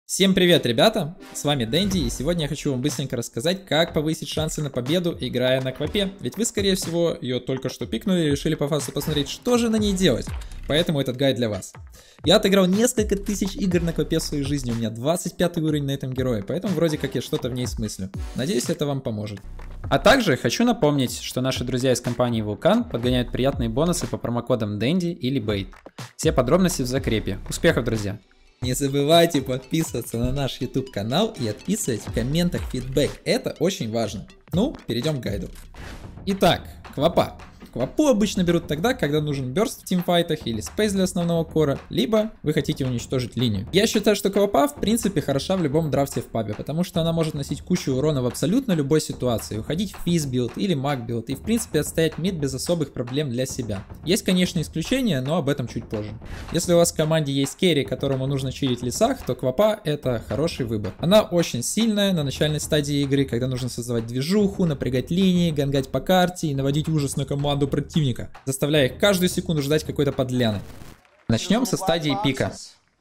Всем привет, ребята! С вами Дэнди, и сегодня я хочу вам быстренько рассказать, как повысить шансы на победу, играя на Квапе. Ведь вы, скорее всего, ее только что пикнули и решили по фасту посмотреть, что же на ней делать. Поэтому этот гайд для вас. Я отыграл несколько тысяч игр на Квапе в своей жизни, у меня 25 уровень на этом герое, поэтому вроде как я что-то в ней смыслю. Надеюсь, это вам поможет. А также хочу напомнить, что наши друзья из компании Vulkan подгоняют приятные бонусы по промокодам Дэнди или Бейт. Все подробности в закрепе. Успехов, друзья! Не забывайте подписываться на наш YouTube канал и отписывать в комментах фидбэк, это очень важно. Ну, перейдем к гайду. Итак, Квапа. Квапу обычно берут тогда, когда нужен бёрст в тимфайтах или спейс для основного кора, либо вы хотите уничтожить линию. Я считаю, что Квапа в принципе хороша в любом драфте в пабе, потому что она может носить кучу урона в абсолютно любой ситуации, уходить в физ билд или маг билд и в принципе отстоять мид без особых проблем для себя. Есть, конечно, исключения, но об этом чуть позже. Если у вас в команде есть керри, которому нужно чилить в лесах, то Квапа это хороший выбор. Она очень сильная на начальной стадии игры, когда нужно создавать движуху, напрягать линии, гангать по карте и наводить ужас на команду противника, заставляя их каждую секунду ждать какой-то подляны. Начнем со стадии пика.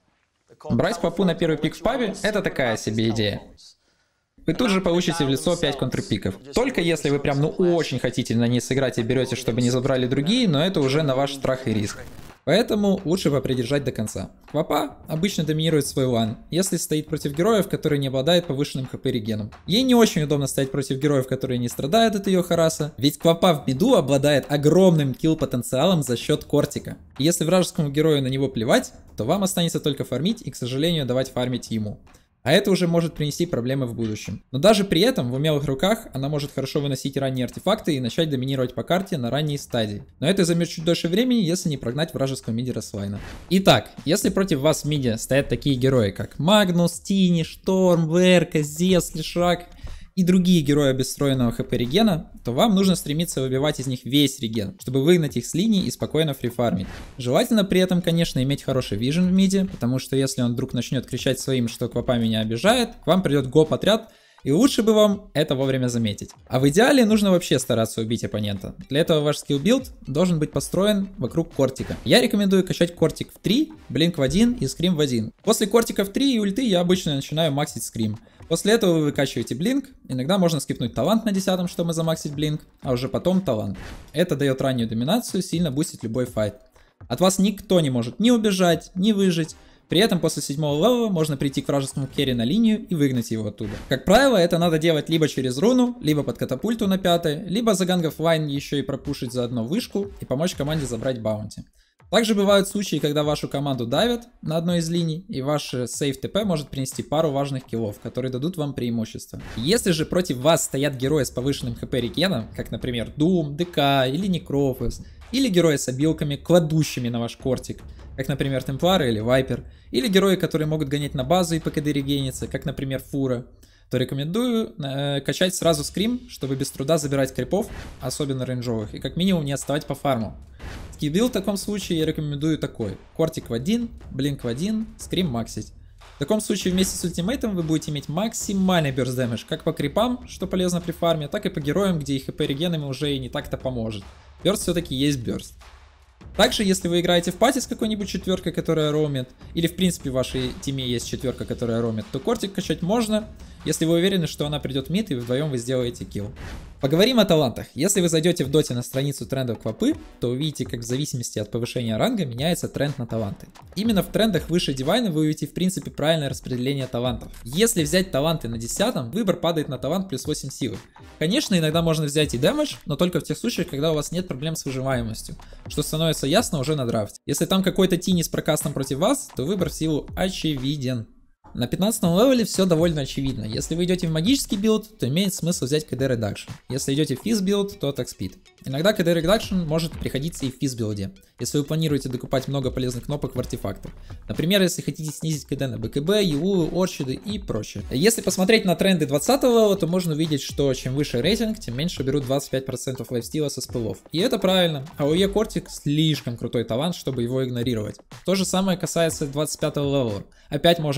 Брать Квапу на первый пик в пабе — это такая себе идея. Вы тут же получите в лицо 5 контрпиков. Только если вы прям очень хотите на ней сыграть и берете, чтобы не забрали другие, но это уже на ваш страх и риск. Поэтому лучше попридержать до конца. Квапа обычно доминирует свой лан, если стоит против героев, которые не обладают повышенным хп регеном. Ей не очень удобно стоять против героев, которые не страдают от ее хараса, ведь Квапа в миду обладает огромным килл потенциалом за счет кортика. И если вражескому герою на него плевать, то вам останется только фармить и, к сожалению, давать фармить ему. А это уже может принести проблемы в будущем. Но даже при этом в умелых руках она может хорошо выносить ранние артефакты и начать доминировать по карте на ранней стадии. Но это займет чуть дольше времени, если не прогнать вражеского миди Рослайна. Итак, если против вас в миде стоят такие герои, как Магнус, Тини, Шторм, Верка, Зевс, Лишак и другие герои обестроенного хп регена, то вам нужно стремиться выбивать из них весь реген, чтобы выгнать их с линии и спокойно фрифармить. Желательно при этом, конечно, иметь хороший вижен в миде, потому что если он вдруг начнет кричать своим, что Квапа меня обижает, к вам придет гоп-отряд, и лучше бы вам это вовремя заметить. А в идеале нужно вообще стараться убить оппонента. Для этого ваш скилл-билд должен быть построен вокруг кортика. Я рекомендую качать кортик в 3, блинк в 1 и скрим в 1. После кортика в 3 и ульты я обычно начинаю максить скрим. После этого вы выкачиваете блинк, иногда можно скипнуть талант на 10, чтобы замаксить блинк, а уже потом талант. Это дает раннюю доминацию, сильно бустит любой файт. От вас никто не может ни убежать, ни выжить. При этом после 7-го левела можно прийти к вражескому керри на линию и выгнать его оттуда. Как правило, это надо делать либо через руну, либо под катапульту на 5-й, либо загангав лайн еще и пропушить заодно вышку и помочь команде забрать баунти. Также бывают случаи, когда вашу команду давят на одной из линий, и ваш сейф ТП может принести пару важных киллов, которые дадут вам преимущество. Если же против вас стоят герои с повышенным хп регеном, как, например, Doom, ДК или Некрофос, или герои с обилками, кладущими на ваш кортик, как, например, Темплары или Вайпер, или герои, которые могут гонять на базу и по КД регениться, как, например, Фура, то рекомендую качать сразу скрим, чтобы без труда забирать крипов, особенно рейнджовых, и как минимум не отставать по фарму. Скиллбилд в таком случае я рекомендую такой: кортик в 1, блинк в 1, скрим максить. В таком случае вместе с ультимейтом вы будете иметь максимальный бёрст дэмэдж как по крипам, что полезно при фарме, так и по героям, где их хп регенами уже и не так-то поможет. Бёрст все-таки есть бёрст. Также, если вы играете в пати с какой-нибудь четверкой, которая роумит, или в принципе в вашей тиме есть четверка, которая роумит, то кортик качать можно, если вы уверены, что она придет в мид и вдвоем вы сделаете килл. Поговорим о талантах. Если вы зайдете в доте на страницу трендов Квапы, то увидите, как в зависимости от повышения ранга меняется тренд на таланты. Именно в трендах выше дивайна вы увидите в принципе правильное распределение талантов. Если взять таланты на 10-м, выбор падает на талант плюс 8 силы. Конечно, иногда можно взять и дэмэдж, но только в тех случаях, когда у вас нет проблем с выживаемостью, что становится ясно уже на драфте. Если там какой-то тини с прокастом против вас, то выбор в силу очевиден. На 15-м левеле все довольно очевидно. Если вы идете в магический билд, то имеет смысл взять KD Reduction. Если идете в физ билд, то Attack Speed. Иногда KD Reduction может приходиться и в физ билде, если вы планируете докупать много полезных кнопок в артефактах. Например, если хотите снизить KD на БКБ, ЕУ, Орчиды и прочее. Если посмотреть на тренды 20-го левела, то можно увидеть, что чем выше рейтинг, тем меньше берут 25% лайфстила со спылов. И это правильно. АОЕ Кортик слишком крутой талант, чтобы его игнорировать. То же самое касается 25-го левела. Опять можем наблюдать,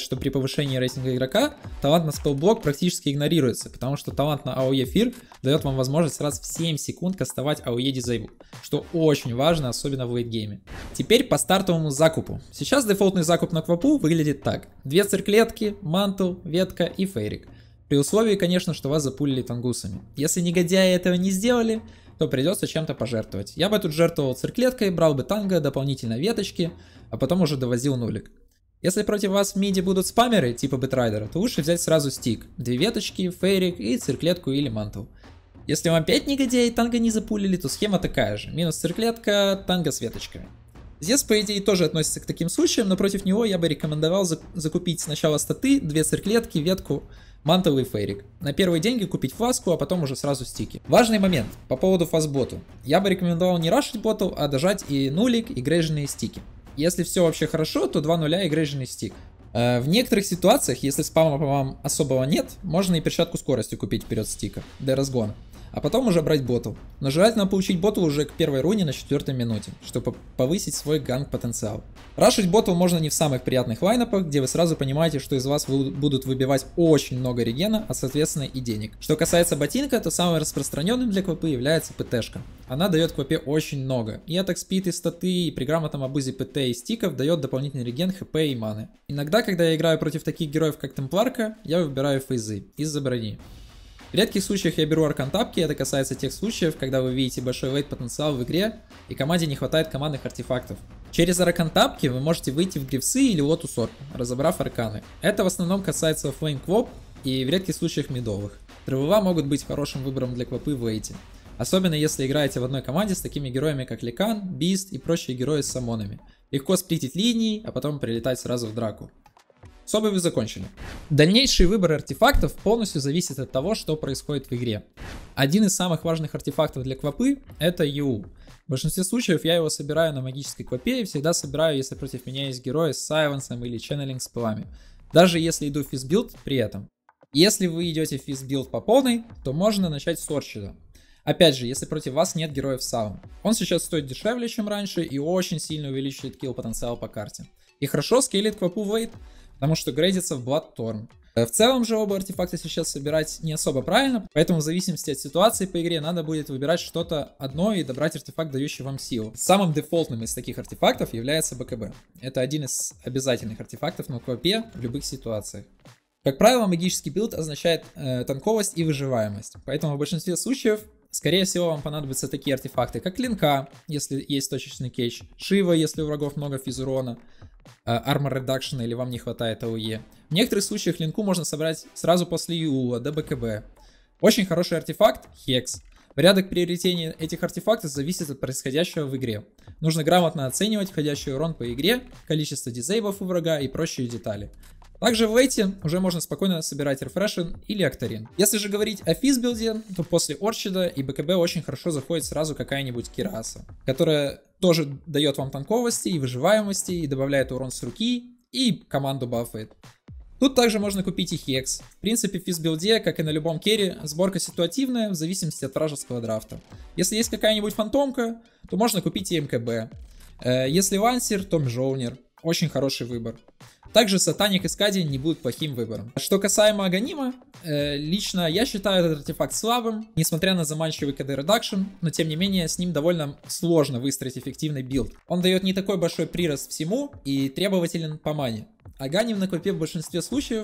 что при повышении рейтинга игрока талант на спелблок практически игнорируется, потому что талант на AOE Fear дает вам возможность раз в 7 секунд кастовать AOE Disable, что очень важно, особенно в лейтгейме. Теперь по стартовому закупу. Сейчас дефолтный закуп на квапу выглядит так. 2 цирклетки, мантл, ветка и фейрик. При условии, конечно, что вас запулили тангусами. Если негодяи этого не сделали, то придется чем-то пожертвовать. Я бы тут жертвовал цирклеткой, брал бы танго, дополнительно веточки, а потом уже довозил нулик. Если против вас в миде будут спамеры, типа Бэтрайдера, то лучше взять сразу стик. 2 веточки, фейрик и цирклетку или мантл. Если вам 5 негодяй танго не запулили, то схема такая же. Минус цирклетка, танго с веточками. Зес, по идее, тоже относится к таким случаям, но против него я бы рекомендовал закупить сначала статы, 2 цирклетки, ветку, мантл и фейрик. На первые деньги купить фласку, а потом уже сразу стики. Важный момент по поводу фастботу. Я бы рекомендовал не рашить боту, а дожать и нулик, и грейженные стики. Если все вообще хорошо, то 2 нуля и грейженный стик. В некоторых ситуациях, если спама по вам особого нет, можно и перчатку скорости купить вперед стика, для разгона. А потом уже брать ботл. Но желательно получить ботл уже к первой руне на 4-й минуте, чтобы повысить свой ганг потенциал. Рашить ботл можно не в самых приятных лайнапах, где вы сразу понимаете, что из вас будут выбивать очень много регена, а соответственно и денег. Что касается ботинка, то самым распространенным для квапы является ПТшка. Она дает квапе очень много. И атак спид, и статы, и при грамотном абузе ПТ и стиков дает дополнительный реген, хп и маны. Иногда, когда я играю против таких героев, как Темпларка, я выбираю фейзы из-за брони. В редких случаях я беру аркантапки, это касается тех случаев, когда вы видите большой вейт потенциал в игре и команде не хватает командных артефактов. Через аркантапки вы можете выйти в грифсы или лотус орб, разобрав арканы. Это в основном касается оффлейн квоп и в редких случаях мидовых. ТРВВ могут быть хорошим выбором для квопы в вейте. Особенно если играете в одной команде с такими героями как Ликан, Бист и прочие герои с самонами. Легко сплитить линии, а потом прилетать сразу в драку. С обувью закончили. Дальнейший выбор артефактов полностью зависит от того, что происходит в игре. Один из самых важных артефактов для квапы — это ЮУ. В большинстве случаев я его собираю на магической квапе и всегда собираю, если против меня есть герои с сайленсом или ченнелинг с пылами. Даже если иду в физбилд при этом. Если вы идете в физбилд по полной, то можно начать с Орчида. Опять же, если против вас нет героев саун. Он сейчас стоит дешевле, чем раньше, и очень сильно увеличивает килл потенциал по карте. И хорошо скейлит квапу вейт, потому что грейдится в Bloodthorn. В целом же оба артефакта сейчас собирать не особо правильно, поэтому в зависимости от ситуации по игре надо будет выбирать что-то одно и добрать артефакт, дающий вам силу. Самым дефолтным из таких артефактов является БКБ. Это один из обязательных артефактов на квапе в любых ситуациях. Как правило, магический билд означает танковость и выживаемость, поэтому в большинстве случаев скорее всего вам понадобятся такие артефакты, как Клинка, если есть точечный кейдж, Шива, если у врагов много физурона, Armor Reduction или вам не хватает АОЕ. В некоторых случаях линку можно собрать сразу после ЮУ, до БКБ. Очень хороший артефакт — Хекс. Порядок приобретения этих артефактов зависит от происходящего в игре. Нужно грамотно оценивать входящий урон по игре, количество дизейбов у врага и прочие детали. Также в вейте уже можно спокойно собирать рефрешен или Актарин. Если же говорить о физбилде, то после Орчида и БКБ очень хорошо заходит сразу какая-нибудь Кираса, которая тоже дает вам танковости и выживаемости, и добавляет урон с руки, и команду бафает. Тут также можно купить и Хекс. В принципе, в физбилде, как и на любом керри, сборка ситуативная в зависимости от вражеского драфта. Если есть какая-нибудь фантомка, то можно купить и МКБ. Если лансер, то Мжоунер. Очень хороший выбор. Также Сатаник и Скади не будут плохим выбором. Что касаемо Аганима, лично я считаю этот артефакт слабым, несмотря на заманчивый КД редакшн, но тем не менее с ним довольно сложно выстроить эффективный билд. Он дает не такой большой прирост всему и требователен по мане. Аганим на квапе в большинстве случаев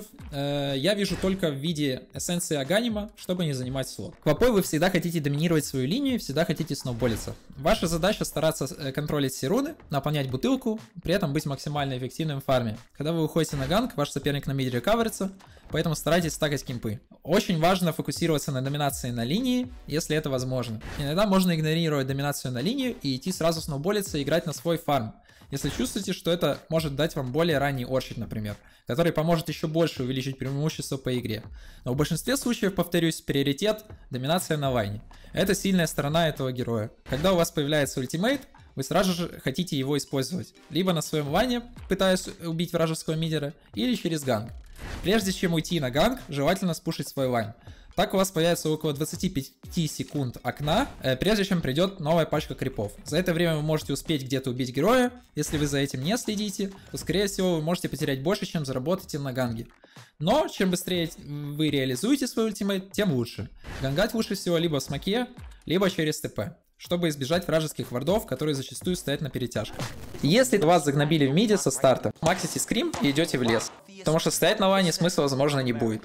я вижу только в виде эссенции Аганима, чтобы не занимать слот. Квапой вы всегда хотите доминировать свою линию, всегда хотите сноуболиться. Ваша задача стараться контролить все руны, наполнять бутылку, при этом быть максимально эффективным в фарме. Когда вы уходите на ганк, ваш соперник на миде рекаверится, поэтому старайтесь стакать кемпы. Очень важно фокусироваться на доминации на линии, если это возможно. Иногда можно игнорировать доминацию на линию и идти сразу сноуболиться и играть на свой фарм. Если чувствуете, что это может дать вам более ранний орчит, например, который поможет еще больше увеличить преимущество по игре. Но в большинстве случаев, повторюсь, приоритет — доминация на лайне. Это сильная сторона этого героя. Когда у вас появляется ультимейт, вы сразу же хотите его использовать. Либо на своем лайне, пытаясь убить вражеского мидера, или через ганг. Прежде чем уйти на ганг, желательно спушить свой лайн. Так у вас появится около 25 секунд окна, прежде чем придет новая пачка крипов. За это время вы можете успеть где-то убить героя. Если вы за этим не следите, то скорее всего вы можете потерять больше, чем заработаете на ганге. Но чем быстрее вы реализуете свой ультимейт, тем лучше. Гангать лучше всего либо в смоке, либо через ТП, чтобы избежать вражеских вардов, которые зачастую стоят на перетяжках. Если вас загнобили в миде со старта, максите скрим и идете в лес, потому что стоять на лане смысла возможно не будет.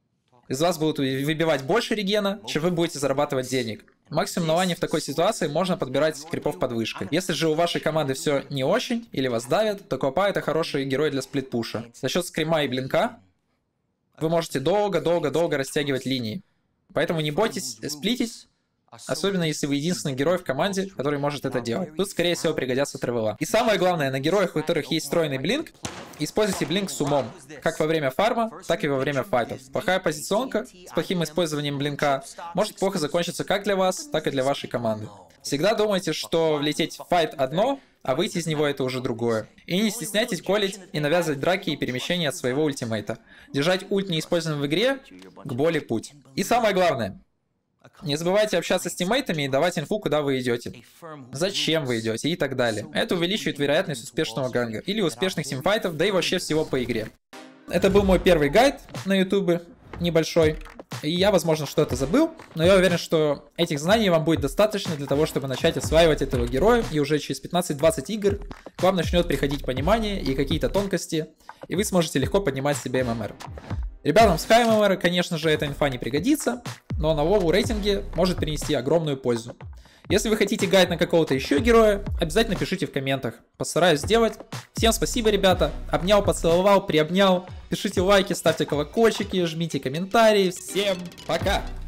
Из вас будут выбивать больше регена, чем вы будете зарабатывать денег. Максимум на лане в такой ситуации можно подбирать крипов под вышкой. Если же у вашей команды все не очень, или вас давят, то Квапа это хороший герой для сплитпуша. За счет скрима и блинка вы можете долго-долго-долго растягивать линии. Поэтому не бойтесь сплитить, особенно если вы единственный герой в команде, который может это делать. Тут, скорее всего, пригодятся тревела. И самое главное, на героях, у которых есть встроенный блинк, используйте блинк с умом. Как во время фарма, так и во время файтов. Плохая позиционка с плохим использованием блинка может плохо закончиться как для вас, так и для вашей команды. Всегда думайте, что влететь в файт одно, а выйти из него это уже другое. И не стесняйтесь колить и навязывать драки и перемещения от своего ультимейта. Держать ульт неиспользованным в игре — к боли путь. И самое главное, не забывайте общаться с тиммейтами и давать инфу, куда вы идете, зачем вы идете и так далее. Это увеличивает вероятность успешного ганга или успешных тимфайтов, да и вообще всего по игре. Это был мой первый гайд на ютубе, небольшой. И я, возможно, что-то забыл, но я уверен, что этих знаний вам будет достаточно для того, чтобы начать осваивать этого героя, и уже через 15-20 игр к вам начнет приходить понимание и какие-то тонкости, и вы сможете легко поднимать себе ММР. Ребятам с хай ММР, конечно же, эта инфа не пригодится, но на лову рейтинге может принести огромную пользу. Если вы хотите гайд на какого-то еще героя, обязательно пишите в комментах. Постараюсь сделать. Всем спасибо, ребята. Обнял, поцеловал, приобнял. Пишите лайки, ставьте колокольчики, жмите комментарии. Всем пока!